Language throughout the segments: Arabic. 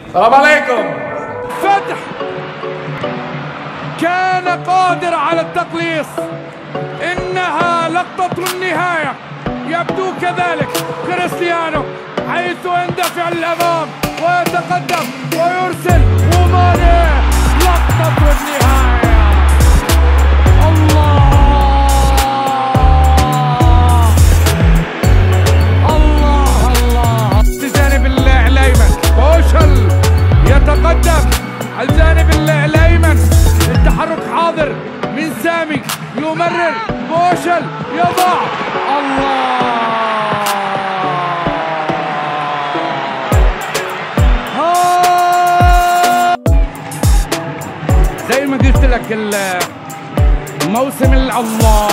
السلام عليكم. فتح كان قادر على التقليص. إنها لقطة النهاية، يبدو كذلك كريستيانو حيث يندفع للأمام ويتقدم ويرسل وماني. لقطة النهاية. الله الله الله. بجانب اللاعب الأيمن بوشل يتقدم على الجانب الأيمن. التحرك حاضر من سامي، يمرر بوشل يضع. الله زي ما قلت لك الموسم الله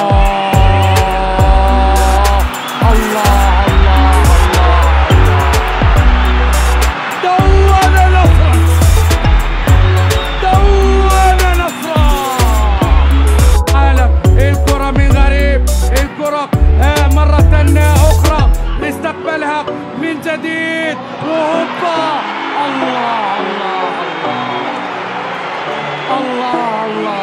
الله الله دون نصرا دون نصرا. الكرة من غريب، الكرة مرة أخرى نستقبلها من جديد وهوبا. الله الله الله الله